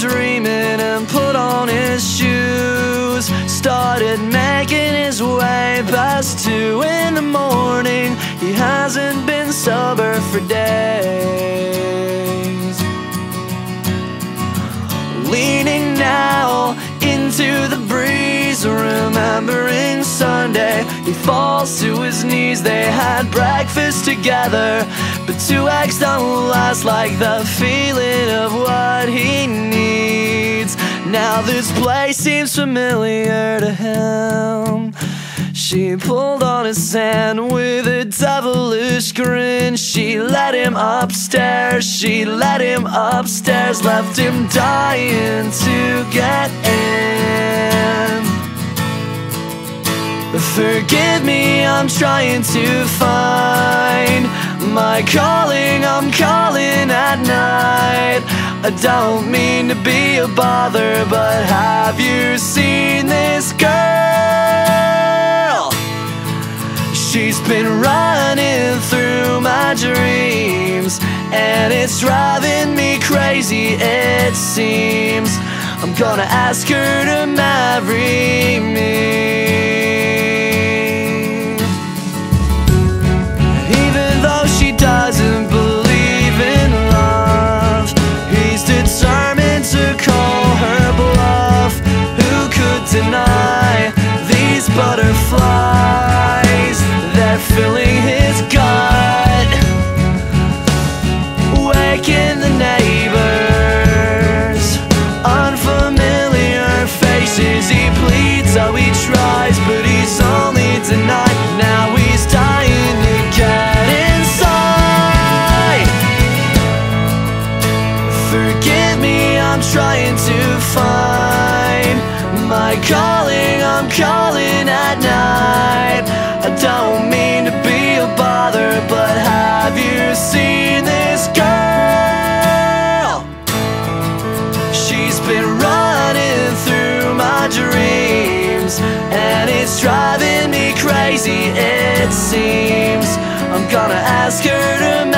dreaming and put on his shoes. Started making his way past 2 in the morning. He hasn't been sober for days. Leaning now into the breeze, remembering Sunday, he falls to his knees. They had breakfast together, but 2 eggs don't last like the feeling of what he needs. Now this place seems familiar to him. She pulled on his hand with a devilish grin. She let him upstairs, she let him upstairs, left him dying to get in. Forgive me, I'm trying to find my calling, I'm calling at night. I don't mean to be a bother, but have you seen this girl? She's been running through my dreams, and it's driving me crazy, it seems. I'm gonna ask her to marry me. Even though she doesn't believe in love, he's determined to call her bluff. Who could deny these butterflies? They're filling his gut, waking the neighbors. Unfamiliar faces, he pleads, oh he tries, but he's only denied. Now he's dying to get inside. Forgive me, I'm trying to find my calling, I'm calling at night. I don't mean to be a bother, but have you seen this girl? She's been running through my dreams, and it's driving me crazy, it seems. I'm gonna ask her to